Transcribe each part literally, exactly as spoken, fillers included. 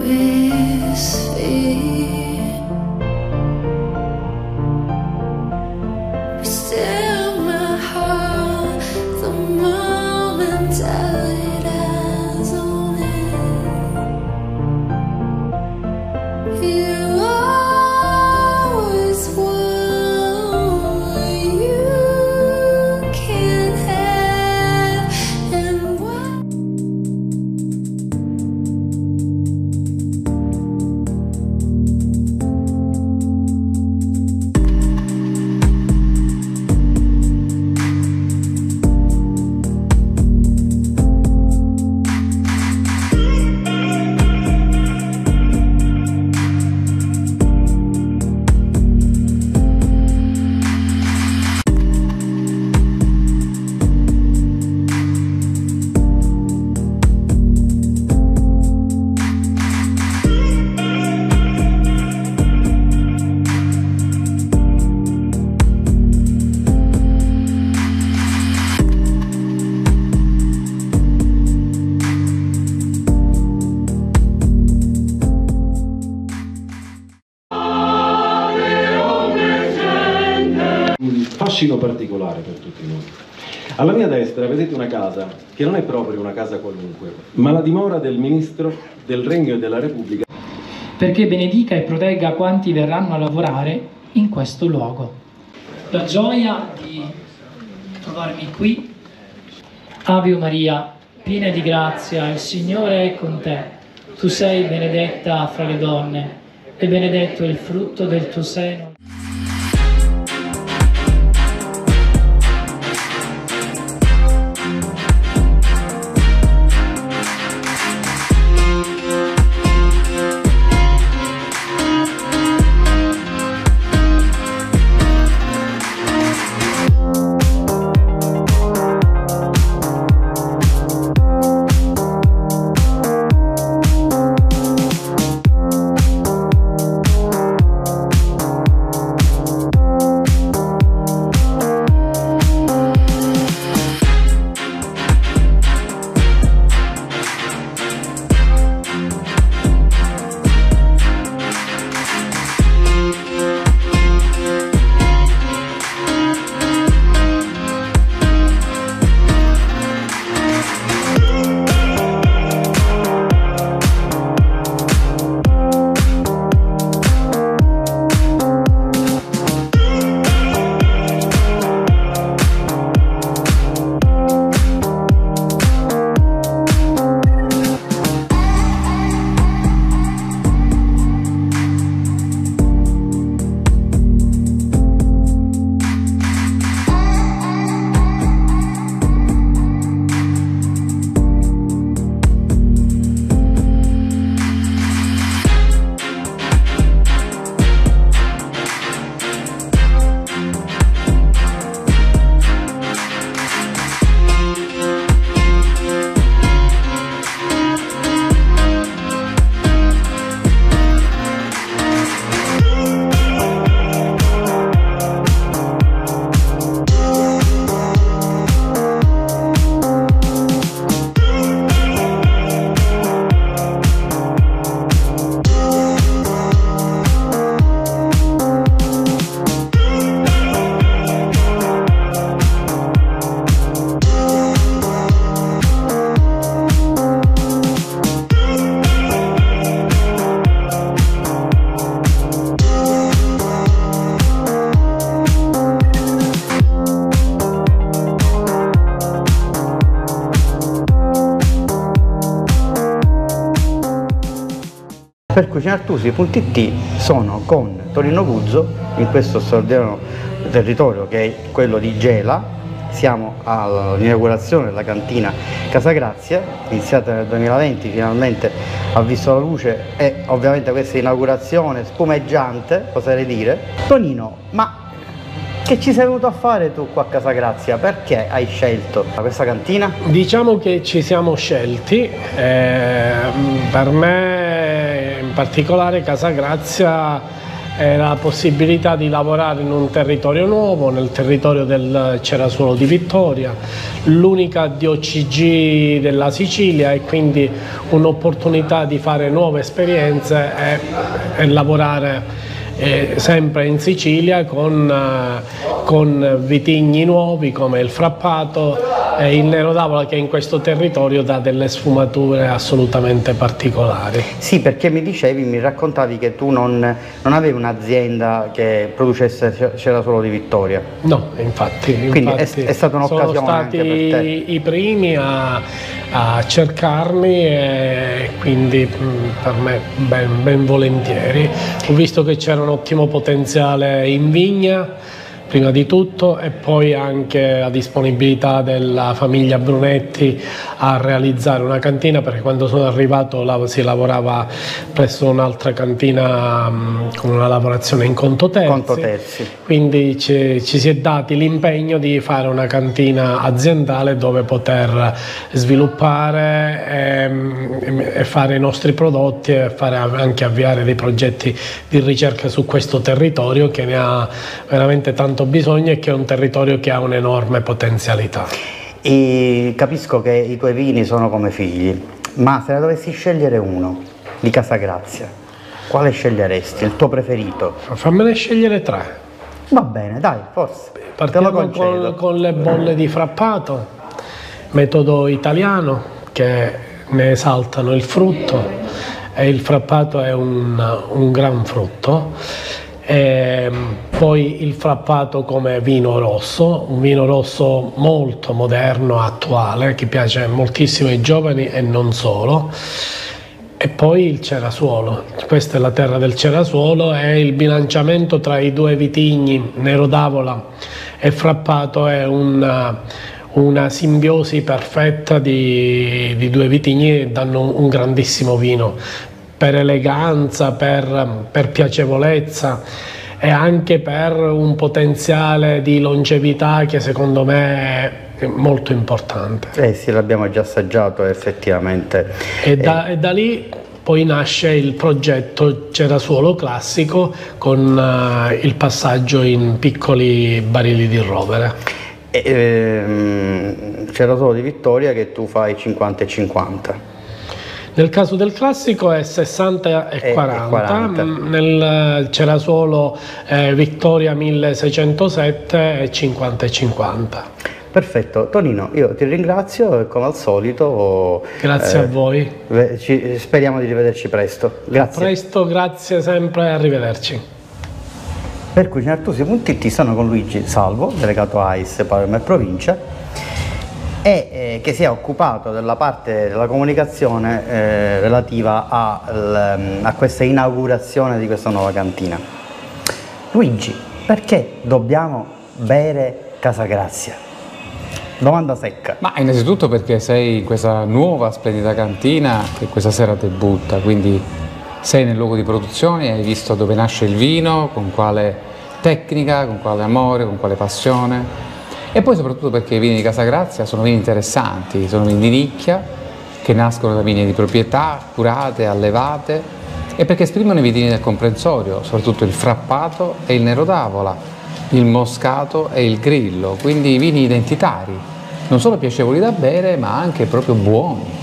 fascino particolare per tutti noi. Alla mia destra vedete una casa che non è proprio una casa qualunque, ma la dimora del Ministro del Regno e della Repubblica. Perché benedica e protegga quanti verranno a lavorare in questo luogo. La gioia di trovarmi qui. Ave Maria, piena di grazia, il Signore è con te. Tu sei benedetta fra le donne e benedetto è il frutto del tuo seno. Per cucinartusi punto it sono con Tonino Guzzo in questo straordinario territorio che è quello di Gela. Siamo all'inaugurazione della cantina Casa Grazia, iniziata nel duemilaventi, finalmente ha visto la luce e ovviamente questa inaugurazione spumeggiante, oserei dire. Tonino, ma che ci sei venuto a fare tu qua a Casa Grazia? Perché hai scelto questa cantina? Diciamo che ci siamo scelti, eh, per me in particolare Casa Grazia è la possibilità di lavorare in un territorio nuovo, nel territorio del Cerasuolo di Vittoria, l'unica D O C G della Sicilia, e quindi un'opportunità di fare nuove esperienze e, e lavorare Eh, sempre in Sicilia con, eh, con vitigni nuovi come il Frappato e il Nero d'Avola, che in questo territorio dà delle sfumature assolutamente particolari. Sì, perché mi dicevi, mi raccontavi che tu non, non avevi un'azienda che producesse Cerasuolo di Vittoria. No, infatti, quindi infatti è, è stata un'occasione sono stati anche per te. i primi a, a cercarmi, e quindi mh, per me ben, ben volentieri. Ho visto che c'era un ottimo potenziale in vigna prima di tutto, e poi anche la disponibilità della famiglia Brunetti a realizzare una cantina, perché quando sono arrivato si lavorava presso un'altra cantina mh, con una lavorazione in conto terzi, Conto terzi. Quindi ci, ci si è dati l'impegno di fare una cantina aziendale dove poter sviluppare e, e fare i nostri prodotti, e fare anche avviare dei progetti di ricerca su questo territorio che ne ha veramente tanto bisogno, e che è un territorio che ha un'enorme potenzialità. E capisco che i tuoi vini sono come figli, ma se ne dovessi scegliere uno di Casagrazia, quale sceglieresti? Il tuo preferito? Fammene scegliere tre. Va bene, dai, forse. Partiamo te lo concedo. con, con le bolle di Frappato, metodo italiano, che ne esaltano il frutto, e il Frappato è un, un gran frutto. E poi il Frappato come vino rosso, un vino rosso molto moderno, attuale, che piace moltissimo ai giovani e non solo. E poi il Cerasuolo, questa è la terra del Cerasuolo, e il bilanciamento tra i due vitigni, Nero d'Avola e Frappato, è una, una simbiosi perfetta di, di due vitigni, e danno un, un grandissimo vino, per eleganza, per, per piacevolezza, e anche per un potenziale di longevità che secondo me è molto importante. Eh sì, l'abbiamo già assaggiato effettivamente. E da, eh. e da lì poi nasce il progetto Cerasuolo classico, con uh, il passaggio in piccoli barili di rovere. E, ehm, Cerasuolo di Vittoria che tu fai cinquanta e cinquanta. Nel caso del classico è sessanta e quaranta, quaranta. Nel Cerasuolo eh, Vittoria milleseicentosette è cinquanta e cinquanta. Perfetto, Tonino, io ti ringrazio e come al solito... Grazie eh, a voi. Ci, speriamo di rivederci presto. Grazie. A presto, grazie sempre, arrivederci. Per Cucinartusi punto it sono con Luigi Salvo, delegato A I S Palermo e Provincia, e eh, che si è occupato della parte della comunicazione eh, relativa a, l, a questa inaugurazione di questa nuova cantina. Luigi, perché dobbiamo bere Casagrazia? Domanda secca. Ma innanzitutto perché sei in questa nuova splendida cantina che questa sera debutta, quindi sei nel luogo di produzione, hai visto dove nasce il vino, con quale tecnica, con quale amore, con quale passione. E poi soprattutto perché i vini di Casagrazia sono vini interessanti, sono vini di nicchia, che nascono da vigne di proprietà, curate, allevate, e perché esprimono i vitigni del comprensorio, soprattutto il Frappato e il Nero d'Avola, il Moscato e il Grillo, quindi vini identitari, non solo piacevoli da bere ma anche proprio buoni.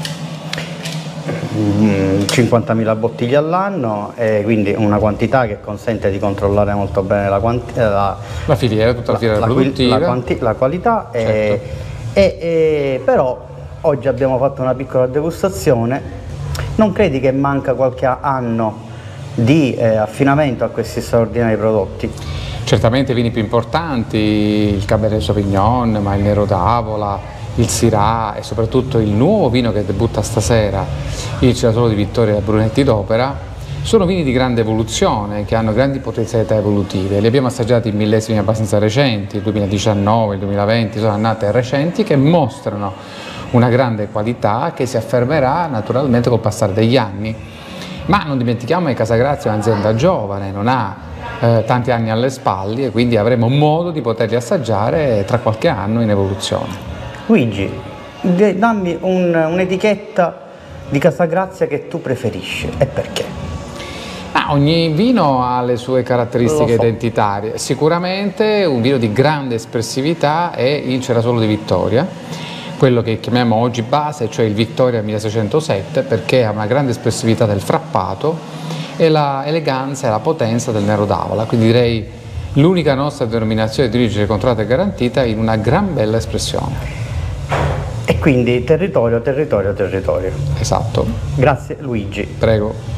cinquantamila bottiglie all'anno, e quindi una quantità che consente di controllare molto bene la, la, la filiera, tutta la filiera la, produttiva, la, quanti, la qualità, certo. e, e, e, però oggi abbiamo fatto una piccola degustazione. Non credi che manca qualche anno di eh, affinamento a questi straordinari prodotti? Certamente i vini più importanti, il Cabernet Sauvignon, ma il Nero d'Avola, il Syrah e soprattutto il nuovo vino che debutta stasera, il Cerasuolo di Vittoria da Brunetti d'Opera, sono vini di grande evoluzione, che hanno grandi potenzialità evolutive. Li abbiamo assaggiati in millesimi abbastanza recenti, il duemiladiciannove, il duemilaventi, sono annate recenti che mostrano una grande qualità che si affermerà naturalmente col passare degli anni. Ma non dimentichiamo che Casagrazia è un'azienda giovane, non ha eh, tanti anni alle spalle, e quindi avremo modo di poterli assaggiare tra qualche anno in evoluzione. Luigi, dammi un, un'etichetta di Casagrazia che tu preferisci, e perché? Ah, Ma ogni vino ha le sue caratteristiche Lo so. identitarie. Sicuramente un vino di grande espressività è il Cerasolo di Vittoria, quello che chiamiamo oggi base, cioè il Vittoria milleseicentosette, perché ha una grande espressività del frappato e la eleganza e la potenza del Nero d'Avola, quindi direi l'unica nostra denominazione di origine controllata e garantita in una gran bella espressione. E quindi territorio, territorio, territorio. Esatto. Grazie Luigi. Prego.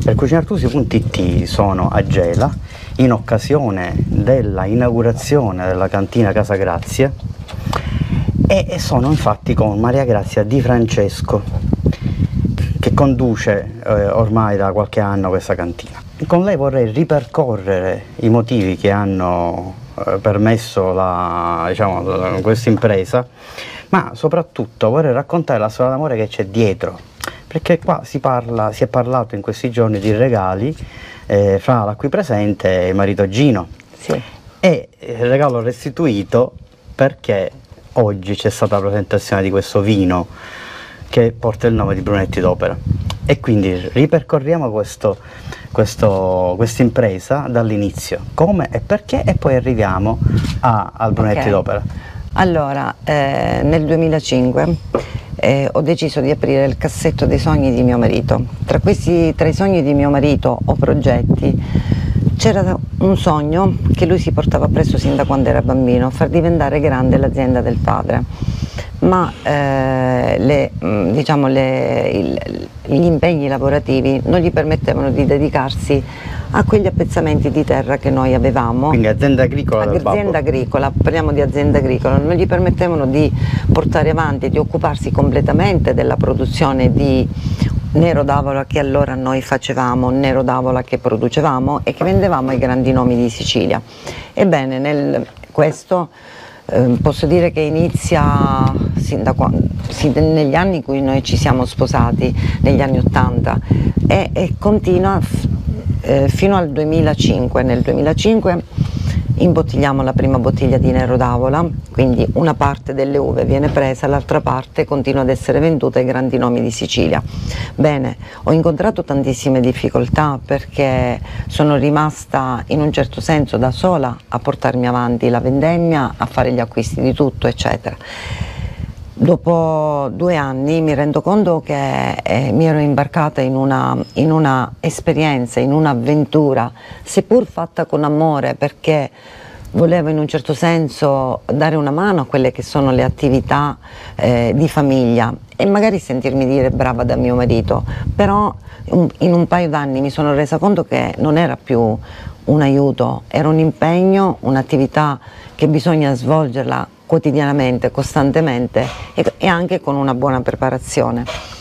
per cucinartusi punto it sono a Gela in occasione della inaugurazione della cantina Casa Grazie e sono infatti con Maria Grazia Di Francesco, che conduce eh, ormai da qualche anno questa cantina. Con lei vorrei ripercorrere i motivi che hanno eh, permesso la, diciamo, questa impresa, ma soprattutto vorrei raccontare la storia d'amore che c'è dietro, perché qua si, parla, si è parlato in questi giorni di regali eh, fra la qui presente e il marito Gino. Sì. E il regalo restituito perché oggi c'è stata la presentazione di questo vino che porta il nome di Brunetti d'Opera, e quindi ripercorriamo questo, questo, questa impresa dall'inizio, come e perché, e poi arriviamo a, al Brunetti Okay. d'Opera. Allora, eh, nel duemilacinque eh, ho deciso di aprire il cassetto dei sogni di mio marito. Tra questi, tra i sogni di mio marito o progetti, c'era un sogno che lui si portava appresso sin da quando era bambino, far diventare grande l'azienda del padre. Ma eh, le, diciamo le, il, gli impegni lavorativi non gli permettevano di dedicarsi a quegli appezzamenti di terra che noi avevamo. Quindi azienda agricola del babbo. Azienda agricola, parliamo di azienda agricola, non gli permettevano di portare avanti, di occuparsi completamente della produzione di Nero d'Avola che allora noi facevamo, Nero d'Avola che producevamo e che vendevamo ai grandi nomi di Sicilia. Ebbene, nel, questo eh, posso dire che inizia sin da quando, sin negli anni in cui noi ci siamo sposati, negli anni ottanta, e, e continua eh, fino al duemilacinque. Nel duemilacinque imbottigliamo la prima bottiglia di Nero d'Avola, quindi una parte delle uve viene presa, l'altra parte continua ad essere venduta ai grandi nomi di Sicilia. Bene, ho incontrato tantissime difficoltà perché sono rimasta in un certo senso da sola a portarmi avanti la vendemmia, a fare gli acquisti di tutto, eccetera. Dopo due anni mi rendo conto che eh, mi ero imbarcata in una, in una esperienza, in un'avventura, seppur fatta con amore, perché volevo in un certo senso dare una mano a quelle che sono le attività eh, di famiglia e magari sentirmi dire brava da mio marito, però un, in un paio d'anni mi sono resa conto che non era più un aiuto, era un impegno, un'attività che bisogna svolgerla quotidianamente, costantemente e, e anche con una buona preparazione.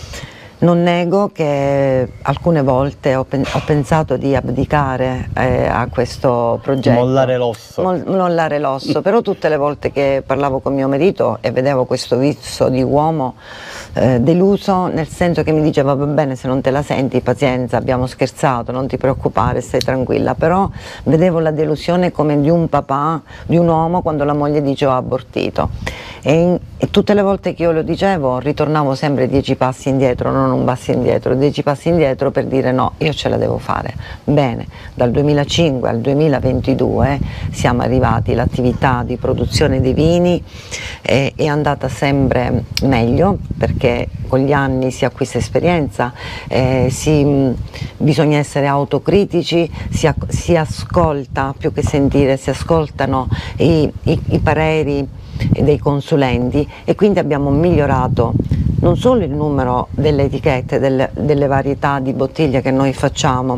Non nego che alcune volte ho, pen ho pensato di abdicare eh, a questo progetto. Mollare l'osso. Mol mollare l'osso, però tutte le volte che parlavo con mio marito e vedevo questo viso di uomo eh, deluso, nel senso che mi diceva va bene se non te la senti, pazienza, abbiamo scherzato, non ti preoccupare, stai tranquilla, però vedevo la delusione come di un papà, di un uomo quando la moglie dice ho abortito. E, in, e tutte le volte che io lo dicevo ritornavo sempre dieci passi indietro, non un passo indietro, dieci passi indietro per dire no, io ce la devo fare. Bene, dal duemilacinque al duemilaventidue siamo arrivati, l'attività di produzione dei vini è, è andata sempre meglio perché con gli anni si acquista esperienza, eh, si, bisogna essere autocritici, si, si ascolta più che sentire, si ascoltano i, i, i pareri dei consulenti e quindi abbiamo migliorato non solo il numero delle etichette, delle, delle varietà di bottiglie che noi facciamo,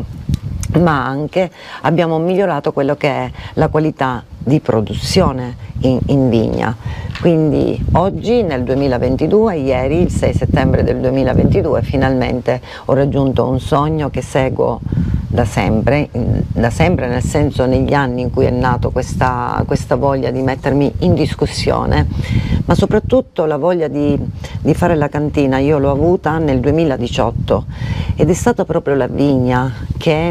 ma anche abbiamo migliorato quello che è la qualità di produzione in, in vigna. Quindi oggi nel duemilaventidue, ieri il sei settembre del duemilaventidue, finalmente ho raggiunto un sogno che seguo da sempre, da sempre nel senso negli anni in cui è nato questa, questa voglia di mettermi in discussione, ma soprattutto la voglia di, di fare la cantina io l'ho avuta nel duemiladiciotto ed è stata proprio la vigna che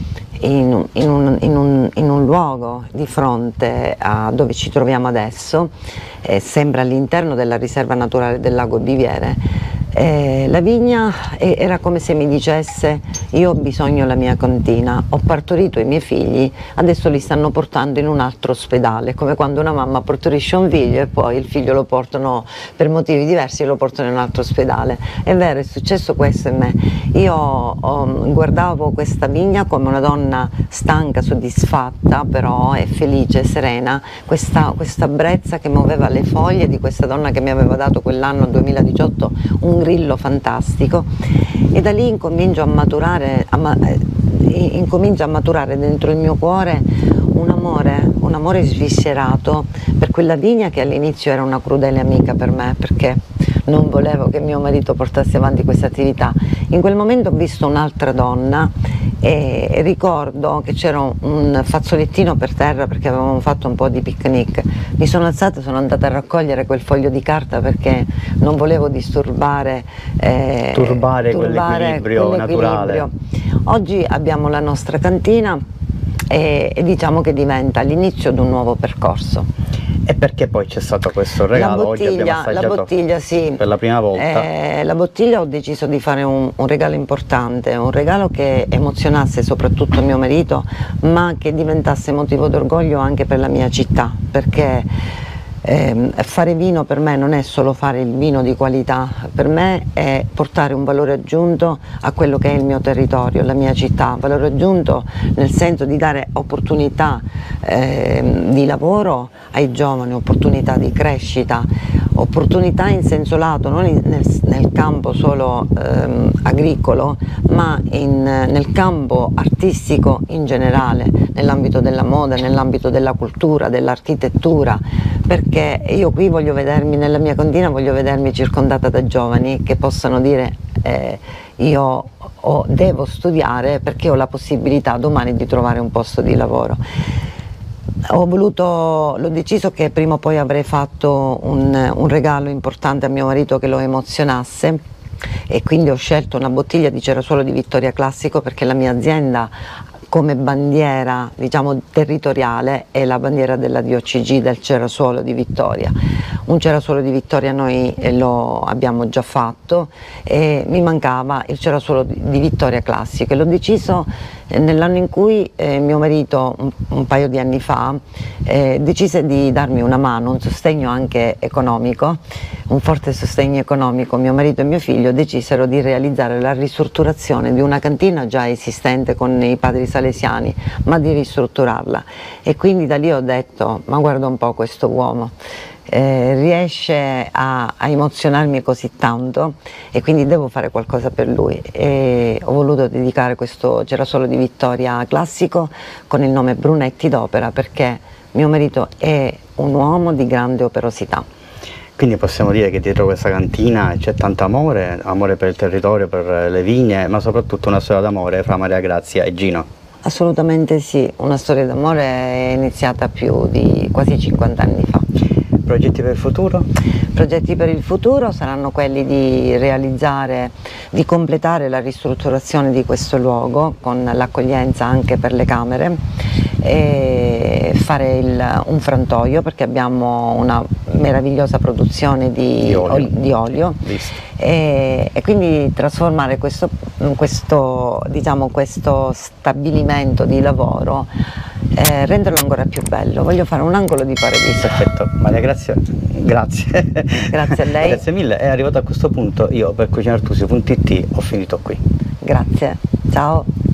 in, in, un, in, un, in un luogo di fronte a dove ci troviamo adesso, eh, sempre all'interno della riserva naturale del lago Biviere. Eh, la vigna era come se mi dicesse io ho bisogno della mia cantina, ho partorito i miei figli, adesso li stanno portando in un altro ospedale, come quando una mamma partorisce un figlio e poi il figlio lo portano per motivi diversi e lo portano in un altro ospedale. È vero, è successo questo in me. Io oh, guardavo questa vigna come una donna stanca, soddisfatta, però è felice, serena, questa, questa brezza che muoveva le foglie di questa donna che mi aveva dato quell'anno duemiladiciotto un grillo fantastico, e da lì incomincio a maturare, a ma, eh, incomincia a maturare dentro il mio cuore un amore, un amore sviscerato per quella vigna che all'inizio era una crudele amica per me, perché non volevo che mio marito portasse avanti questa attività. In quel momento ho visto un'altra donna e ricordo che c'era un fazzolettino per terra perché avevamo fatto un po' di picnic. Mi sono alzata e sono andata a raccogliere quel foglio di carta perché non volevo disturbare eh, turbare, turbare quell'equilibrio naturale. Oggi abbiamo la nostra cantina e, e diciamo che diventa l'inizio di un nuovo percorso. E perché poi c'è stato questo regalo? La bottiglia, Oggi abbiamo assaggiato la bottiglia, sì. per la prima volta. Eh, la bottiglia ho deciso di fare un, un regalo importante, un regalo che emozionasse soprattutto mio marito, ma che diventasse motivo d'orgoglio anche per la mia città, perché eh, fare vino per me non è solo fare il vino di qualità, per me è portare un valore aggiunto a quello che è il mio territorio, la mia città, valore aggiunto nel senso di dare opportunità eh, di lavoro ai giovani, opportunità di crescita, opportunità in senso lato, non in, nel, nel campo solo ehm, agricolo, ma in, nel campo artistico in generale, nell'ambito della moda, nell'ambito della cultura, dell'architettura, perché io qui voglio vedermi, nella mia cantina voglio vedermi circondata da giovani che possano dire eh, io ho, devo studiare perché ho la possibilità domani di trovare un posto di lavoro. Ho voluto, l'ho deciso che prima o poi avrei fatto un, un regalo importante a mio marito che lo emozionasse, e quindi ho scelto una bottiglia di Cerasuolo di Vittoria Classico perché la mia azienda come bandiera, diciamo, territoriale è la bandiera della D O C G del Cerasuolo di Vittoria. Un Cerasuolo di Vittoria noi lo abbiamo già fatto e mi mancava il Cerasuolo di Vittoria Classico e l'ho deciso nell'anno in cui eh, mio marito un, un paio di anni fa eh, decise di darmi una mano, un sostegno anche economico, un forte sostegno economico. Mio marito e mio figlio decisero di realizzare la ristrutturazione di una cantina già esistente con i padri salesiani, ma di ristrutturarla, e quindi da lì ho detto ma guarda un po' questo uomo. Eh, riesce a, a emozionarmi così tanto e quindi devo fare qualcosa per lui, e ho voluto dedicare questo Cerasuolo di Vittoria Classico con il nome Brunetti d'Opera perché mio marito è un uomo di grande operosità. Quindi possiamo dire che dietro questa cantina c'è tanto amore, amore per il territorio, per le vigne, ma soprattutto una storia d'amore fra Maria Grazia e Gino. Assolutamente sì, una storia d'amore è iniziata più di quasi cinquanta anni fa. Progetti per il futuro? Progetti per il futuro saranno quelli di realizzare, di completare la ristrutturazione di questo luogo con l'accoglienza anche per le camere, e fare il, un frantoio perché abbiamo una meravigliosa produzione di, di olio, di olio e, e quindi trasformare questo, questo, diciamo, questo stabilimento di lavoro, eh, renderlo ancora più bello. Voglio fare un angolo di paradiso. Perfetto, Maria Grazia, grazie. Grazie a lei. Grazie mille, è arrivato a questo punto io per Cucina Artusi punto it ho finito qui. Grazie, ciao.